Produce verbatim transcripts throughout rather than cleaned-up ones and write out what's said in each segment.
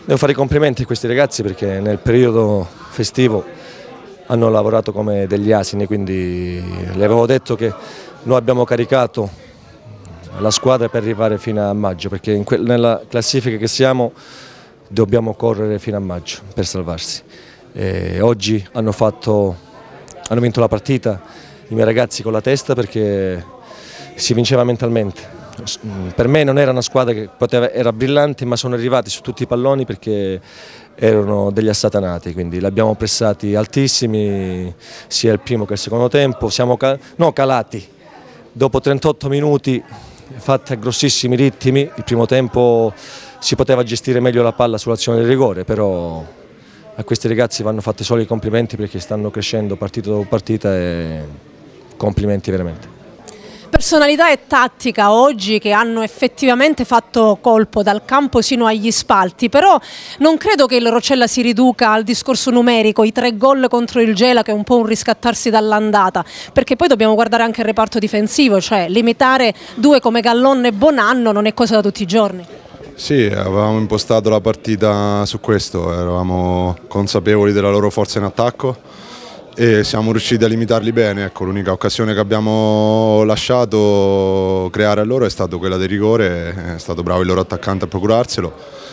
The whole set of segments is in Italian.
Devo fare i complimenti a questi ragazzi perché nel periodo festivo hanno lavorato come degli asini, quindi le avevo detto che noi abbiamo caricato la squadra per arrivare fino a maggio, perché in nella classifica che siamo dobbiamo correre fino a maggio per salvarsi. E oggi hanno, fatto, hanno vinto la partita i miei ragazzi con la testa perché si vinceva mentalmente. Per me non era una squadra che poteva, era brillante, ma sono arrivati su tutti i palloni perché erano degli assatanati, quindi li abbiamo pressati altissimi sia il primo che il secondo tempo, siamo cal no, calati. Dopo trentotto minuti fatti a grossissimi ritmi, il primo tempo si poteva gestire meglio la palla sull'azione del rigore, però a questi ragazzi vanno fatti solo i complimenti perché stanno crescendo partita dopo partita e complimenti veramente. Personalità e tattica oggi che hanno effettivamente fatto colpo dal campo sino agli spalti, però non credo che il Roccella si riduca al discorso numerico, i tre gol contro il Gela che è un po' un riscattarsi dall'andata, perché poi dobbiamo guardare anche il reparto difensivo, cioè limitare due come Gallon e Bonanno non è cosa da tutti i giorni. Sì, avevamo impostato la partita su questo, eravamo consapevoli della loro forza in attacco e siamo riusciti a limitarli bene. Ecco, l'unica occasione che abbiamo lasciato creare a loro è stata quella del rigore, è stato bravo il loro attaccante a procurarselo,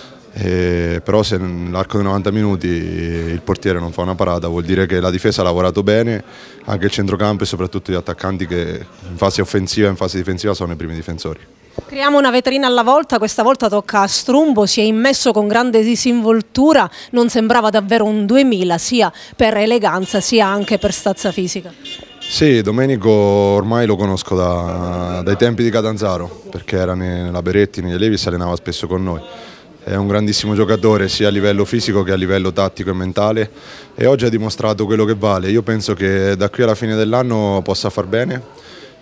e però se nell'arco dei novanta minuti il portiere non fa una parata vuol dire che la difesa ha lavorato bene, anche il centrocampo e soprattutto gli attaccanti che in fase offensiva e in fase difensiva sono i primi difensori. Creiamo una vetrina alla volta, questa volta tocca a Strumbo, si è immesso con grande disinvoltura, non sembrava davvero un duemila sia per eleganza sia anche per stazza fisica. Sì, Domenico ormai lo conosco da, dai tempi di Catanzaro, perché era nella Beretti, negli allievi, si allenava spesso con noi. È un grandissimo giocatore sia a livello fisico che a livello tattico e mentale e oggi ha dimostrato quello che vale. Io penso che da qui alla fine dell'anno possa far bene,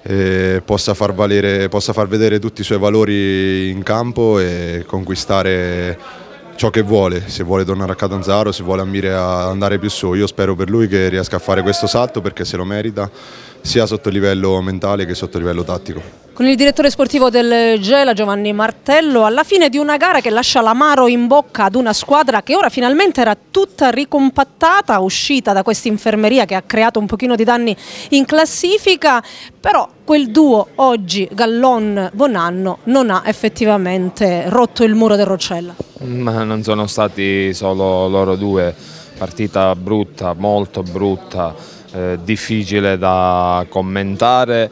e possa far valere, possa far vedere tutti i suoi valori in campo e conquistare ciò che vuole, se vuole tornare a Catanzaro, se vuole ambire a andare più su. Io spero per lui che riesca a fare questo salto perché se lo merita sia sotto il livello mentale che sotto il livello tattico. Con il direttore sportivo del Gela, Giovanni Martello, alla fine di una gara che lascia l'amaro in bocca ad una squadra che ora finalmente era tutta ricompattata, uscita da questa infermeria che ha creato un pochino di danni in classifica, però quel duo oggi Gallon-Bonanno non ha effettivamente rotto il muro del Roccella. Ma non sono stati solo loro due, partita brutta, molto brutta, eh, difficile da commentare.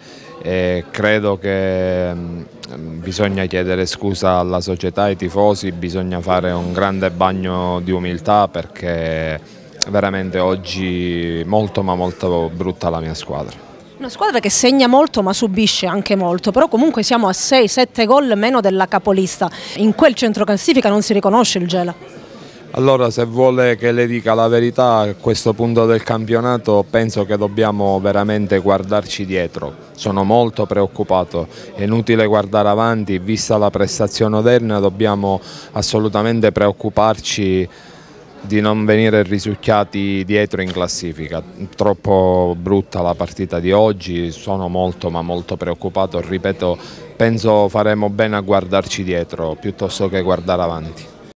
E credo che bisogna chiedere scusa alla società, ai tifosi, bisogna fare un grande bagno di umiltà perché veramente oggi molto ma molto brutta la mia squadra. Una squadra che segna molto ma subisce anche molto, però comunque siamo a sei sette gol meno della capolista, in quel centroclassifica non si riconosce il Gela. Allora, se vuole che le dica la verità, a questo punto del campionato penso che dobbiamo veramente guardarci dietro. Sono molto preoccupato, è inutile guardare avanti, vista la prestazione odierna dobbiamo assolutamente preoccuparci di non venire risucchiati dietro in classifica. Troppo brutta la partita di oggi, sono molto ma molto preoccupato, ripeto, penso faremo bene a guardarci dietro piuttosto che guardare avanti.